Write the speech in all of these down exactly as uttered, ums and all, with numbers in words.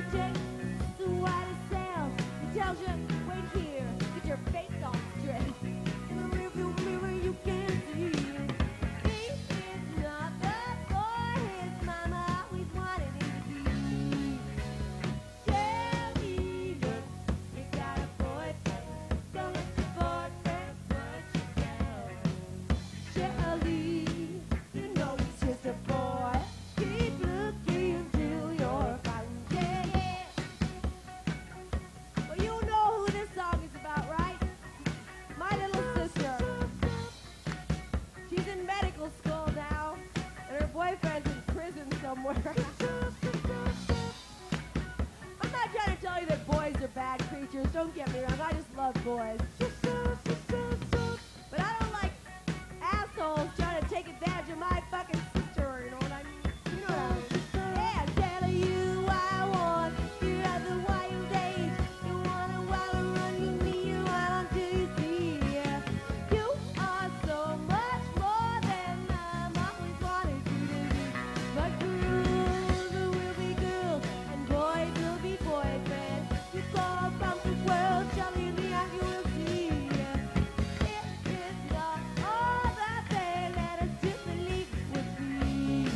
Don't get me wrong, I just love boys. But I don't like assholes trying to take advantage of my fucking sister, you know what I mean? You know what I mean? Yeah, I'm telling you I want you at the wild age. You wanna wild and run, you need you wild until you see. You are so much more than I'm always wanted you to be. But girls will be girls and boys will be boyfriends. You call from the world, telling me and you will see. It is not all that they let us just believe would be.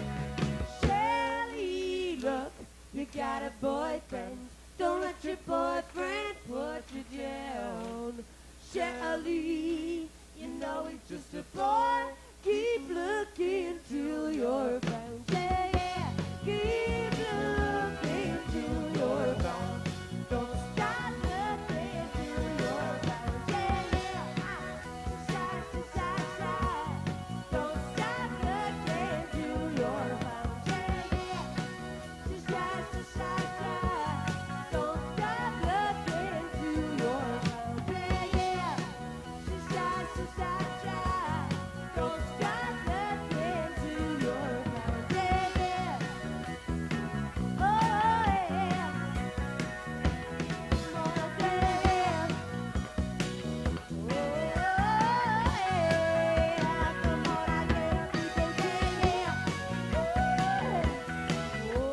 Shelly, look, you got a boyfriend. Don't let your boyfriend put you down. Shelly, you know he's just a boy. Keep looking till you're found. Yeah, yeah. Keep looking till you're found. Don't stop looking till you're found. Yeah, yeah. Shy, shy, shy. Don't stop looking till you're found. Yeah, yeah. Shy, shy, shy. Don't stop looking till you're found. Yeah, yeah. Shy, shy, shy. Don't stop looking till you're found. Yeah, yeah. Oh, yeah. Come on, yeah. Oh, yeah. Come on, I get people, yeah, yeah. Oh, oh,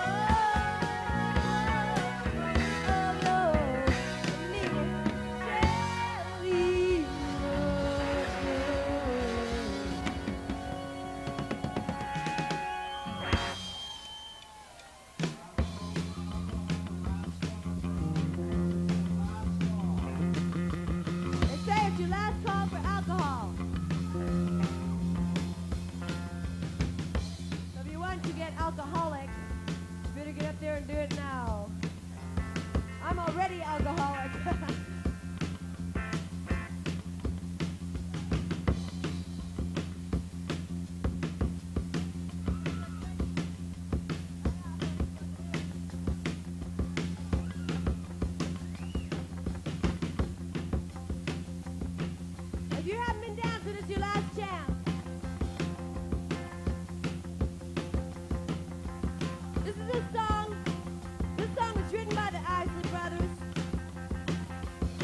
oh, me, Shelly. They say it's your last call for alcohol. So if you want to get alcoholic, you better get up there and do it now. I'm already alcoholic. If you haven't been dancing, it's your last chance. This is a song. This song was written by the Isley Brothers.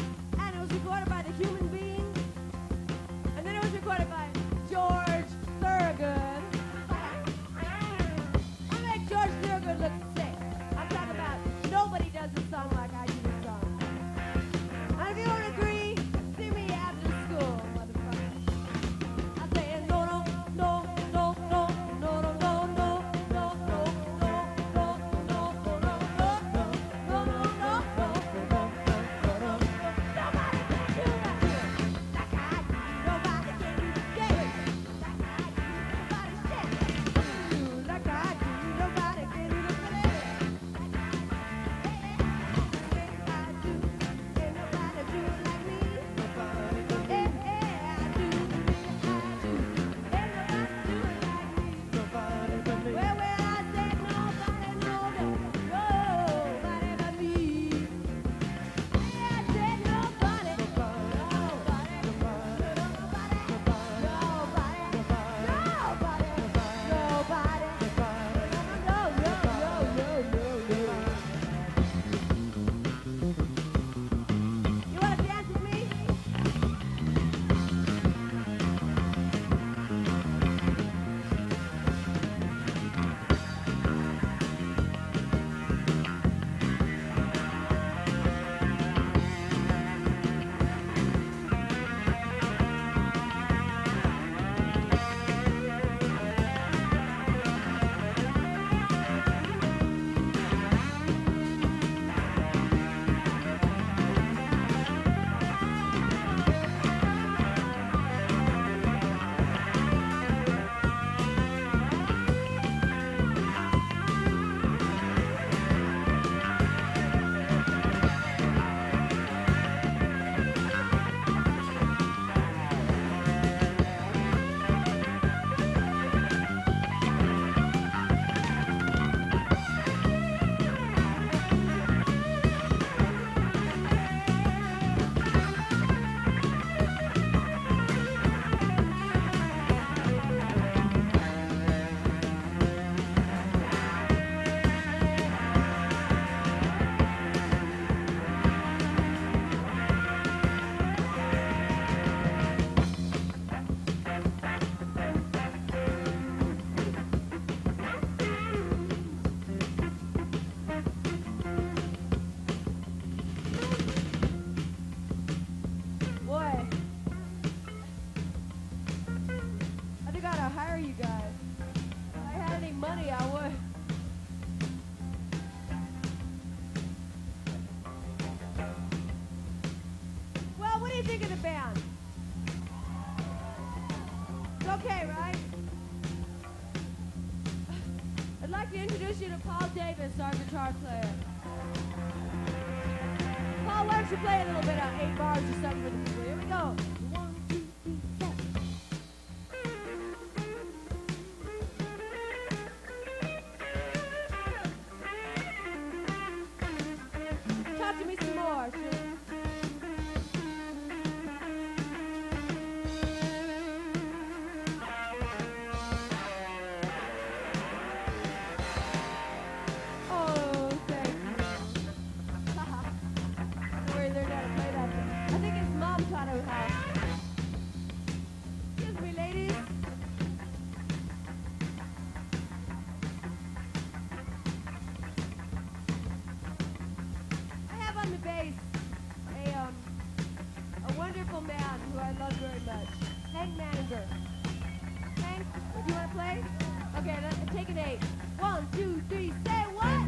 think of the band? It's okay, right? I'd like to introduce you to Paul Davis, our guitar player. Paul, why don't you play a little bit of eight bars or something for the people? Here we go. One, two, three, four. Talk to me some more, Sue. Oh, thank you. Where they're gonna play that. I think his mom taught him how. Excuse me, ladies. I have on the bass a um a wonderful man who I love very much, Hank Maninger. Hank, do you want to play? Okay, let, take an eight. One, two, three, say what?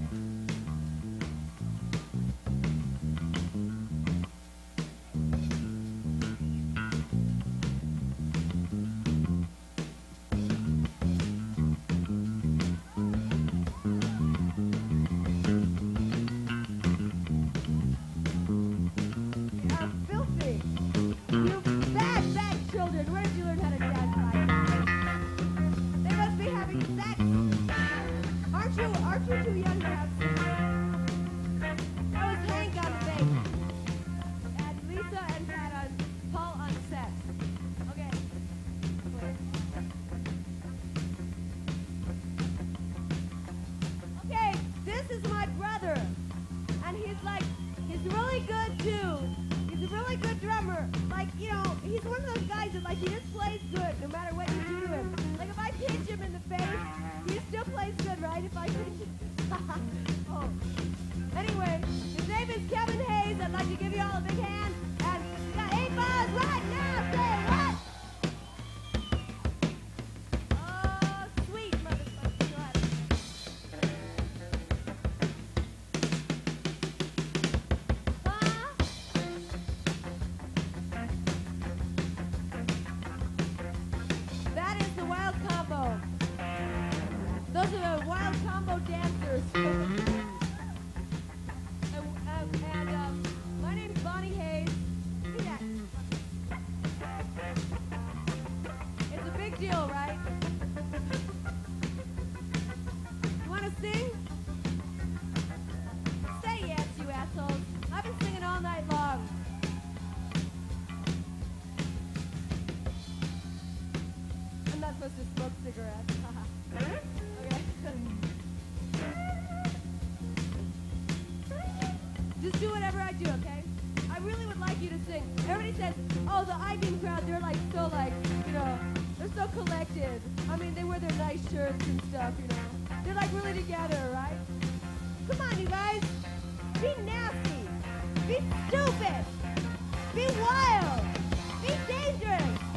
Are filthy. You bad, bad children. Where did you learn how to dance like that? They must be having sex. Aren't you, aren't you too young to have sex? That was Hank on bass. And Lisa and Pat on, Paul on sex. Okay. Okay, this is my brother. And he's like, he's really good too. He's a really good drummer. Like, you know, he's one of those guys that like, he just plays good no matter what you do to him. Like if I pinch him in the face, he still plays good, right? If I pinch him. Oh. Anyway, his name is Kevin Hayes. I'd like to give you all a big hand. And we got eight bars right now. Say what? Oh, sweet motherfucker. Go ahead. Huh? That is the Wild Combo. Those are the Wild Combo dancers. and um, and um, my name's Bonnie Hayes. See that? It's a big deal, right? You want to sing? Say yes, you assholes. I've been singing all night long. I'm not supposed to smoke cigarettes. Okay. Just do whatever I do, okay? I really would like you to sing. Everybody says, oh, the I-beam crowd, they're like so like, you know, they're so collected. I mean, they wear their nice shirts and stuff, you know. They're like really together, right? Come on, you guys. Be nasty. Be stupid. Be wild. Be dangerous.